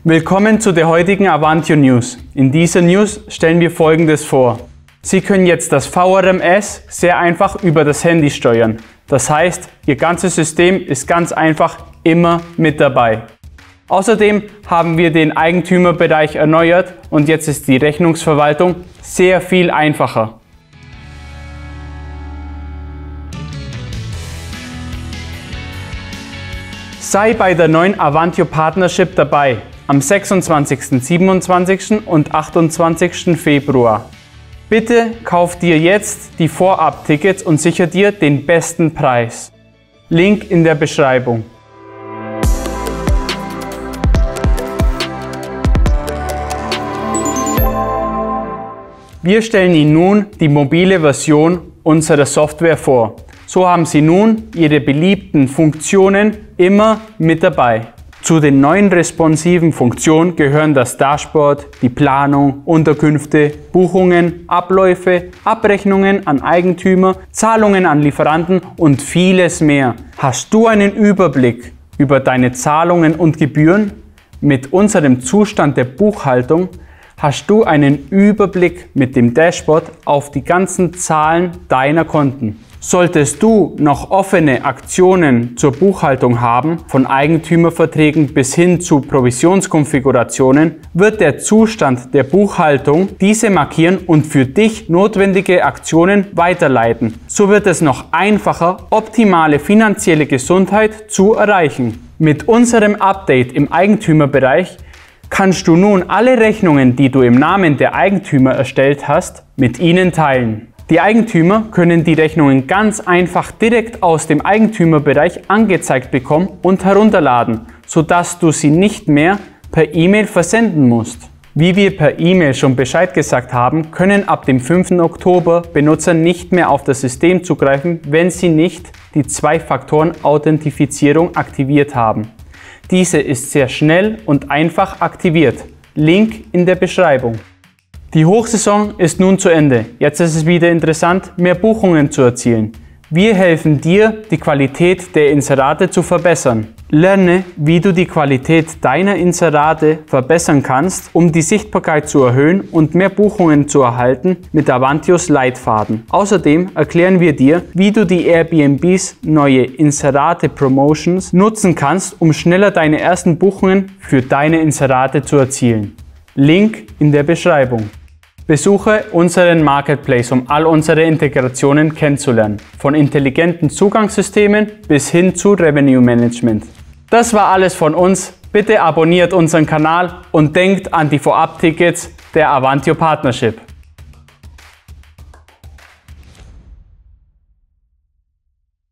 Willkommen zu der heutigen Avantyo News. In dieser News stellen wir Folgendes vor. Sie können jetzt das VRMS sehr einfach über das Handy steuern. Das heißt, Ihr ganzes System ist ganz einfach immer mit dabei. Außerdem haben wir den Eigentümerbereich erneuert und jetzt ist die Rechnungsverwaltung sehr viel einfacher. Sei bei der neuen Avantyo Partnership dabei am 26., 27. und 28. Februar. Bitte kauf dir jetzt die Vorab-Tickets und sicher dir den besten Preis. Link in der Beschreibung. Wir stellen Ihnen nun die mobile Version unserer Software vor. So haben Sie nun Ihre beliebten Funktionen immer mit dabei. Zu den neuen responsiven Funktionen gehören das Dashboard, die Planung, Unterkünfte, Buchungen, Abläufe, Abrechnungen an Eigentümer, Zahlungen an Lieferanten und vieles mehr. Hast du einen Überblick über deine Zahlungen und Gebühren? Mit unserem Zustand der Buchhaltung hast du einen Überblick mit dem Dashboard auf die ganzen Zahlen deiner Konten. Solltest du noch offene Aktionen zur Buchhaltung haben, von Eigentümerverträgen bis hin zu Provisionskonfigurationen, wird der Zustand der Buchhaltung diese markieren und für dich notwendige Aktionen weiterleiten. So wird es noch einfacher, optimale finanzielle Gesundheit zu erreichen. Mit unserem Update im Eigentümerbereich kannst du nun alle Rechnungen, die du im Namen der Eigentümer erstellt hast, mit ihnen teilen. Die Eigentümer können die Rechnungen ganz einfach direkt aus dem Eigentümerbereich angezeigt bekommen und herunterladen, sodass du sie nicht mehr per E-Mail versenden musst. Wie wir per E-Mail schon Bescheid gesagt haben, können ab dem 5. Oktober Benutzer nicht mehr auf das System zugreifen, wenn sie nicht die Zwei-Faktoren-Authentifizierung aktiviert haben. Diese ist sehr schnell und einfach aktiviert. Link in der Beschreibung. Die Hochsaison ist nun zu Ende. Jetzt ist es wieder interessant, mehr Buchungen zu erzielen. Wir helfen dir, die Qualität der Inserate zu verbessern. Lerne, wie du die Qualität deiner Inserate verbessern kannst, um die Sichtbarkeit zu erhöhen und mehr Buchungen zu erhalten mit Avantyos Leitfaden. Außerdem erklären wir dir, wie du die Airbnbs neue Inserate Promotions nutzen kannst, um schneller deine ersten Buchungen für deine Inserate zu erzielen. Link in der Beschreibung. Besuche unseren Marketplace, um all unsere Integrationen kennenzulernen, von intelligenten Zugangssystemen bis hin zu Revenue Management. Das war alles von uns. Bitte abonniert unseren Kanal und denkt an die Vorab-Tickets der Avantyo Partnership.